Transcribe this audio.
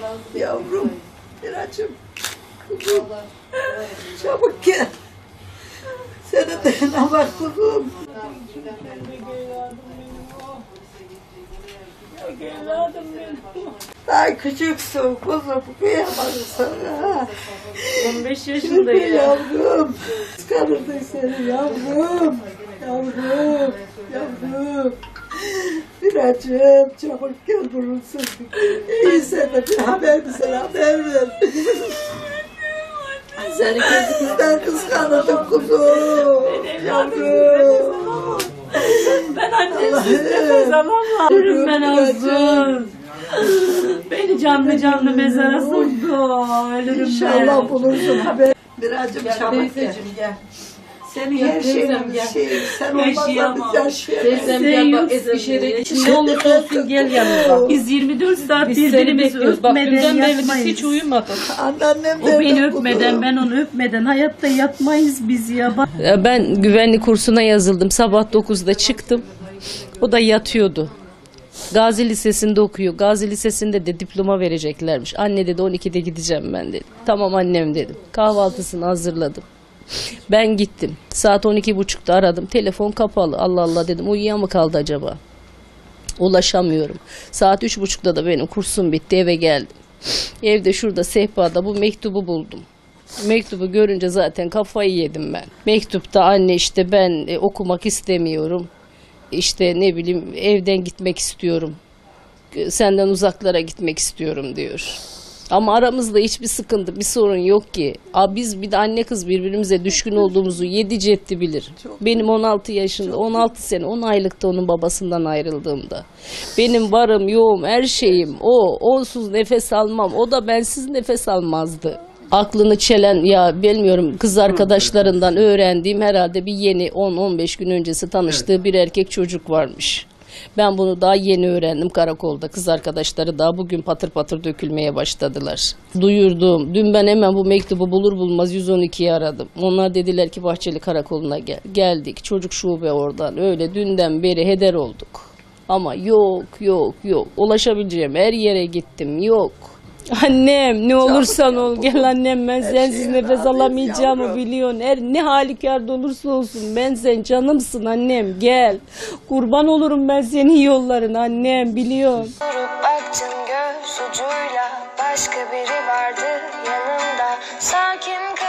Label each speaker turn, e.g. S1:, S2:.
S1: Yavrum, Miracığım, kuzum, çabuk gel. Senin de ne var kuzum? Daha küçüksün kuzum, kıyamadım sana.
S2: 15 yaşındayım.
S1: Yavrum, çıkarırdık seni yavrum, yavrum, yavrum. Miracığım, çabuk gel bulunsun. İyiyse de bir haber bize haber ver. Seni gözümüzden kıskanırdım kuzum, yavrum.
S2: Ben annemsiz nefes alamam. Ölürüm ben Azur. Beni canlı canlı mezara soktu. Ölürüm ben.
S1: İnşallah bulursun haber. Miracığım çabuk gel.
S3: Gel.
S1: Senin her şeyin bir şey. Sen olmazsan biz yaşayamayız.
S3: Teyzem gel bak Eskişehir'e ne olursa olsun gel yanımıza.
S2: Biz 24 saat
S3: Biz seni
S2: birbirimizi
S3: bekliyoruz. Bak
S2: öpmeden
S3: dünden beri biz
S2: yatmayız.
S3: hiç uyumadık.
S1: Anneannem
S2: O beni öpmeden, ben onu öpmeden hayatta yatmayız biz ya.
S3: Ben güvenlik kursuna yazıldım. Sabah 9'da çıktım. O da yatıyordu. Gazi Lisesi'nde okuyor. Gazi Lisesi'nde de diploma vereceklermiş. Anne dedi 12'de gideceğim ben dedi. Tamam annem dedim. Kahvaltısını hazırladım. Ben gittim. Saat 12.30'da aradım. Telefon kapalı. Allah Allah dedim. Uyuyan mı kaldı acaba? Ulaşamıyorum. Saat 3.30'da da benim kursum bitti. Eve geldim. Evde şurada sehpada bu mektubu buldum. Mektubu görünce zaten kafayı yedim ben. Mektupta anne işte ben okumak istemiyorum. İşte ne bileyim evden gitmek istiyorum. Senden uzaklara gitmek istiyorum diyor. Ama aramızda hiçbir sıkıntı, bir sorun yok ki. Biz bir de anne kız birbirimize düşkün olduğumuzu yedi cetti bilir. Benim 16 yaşında, 16 sene, 10 aylıkta onun babasından ayrıldığımda. Benim varım, yoğum, her şeyim o. Onsuz nefes almam. O da bensiz nefes almazdı. Aklını çelen ya bilmiyorum kız arkadaşlarından öğrendiğim herhalde bir yeni 10-15 gün öncesi tanıştığı bir erkek çocuk varmış. Ben bunu daha yeni öğrendim karakolda. Kız arkadaşları daha bugün patır patır dökülmeye başladılar. Duyurdum. Dün ben hemen bu mektubu bulur bulmaz 112'yi aradım. Onlar dediler ki Bahçeli Karakolu'na gel. Geldik. Çocuk şube oradan. Öyle dünden beri heder olduk. Ama yok. Ulaşabileceğim her yere gittim. Yok. Annem ne olursan ol gel annem ben sensiz nefes alamayacağımı biliyorsun. Ne halükarda olursa olsun ben sen canımsın annem gel. Kurban olurum ben senin yolların annem biliyorsun.
S4: Baktın göz ucuyla başka biri vardı yanımda. Sakin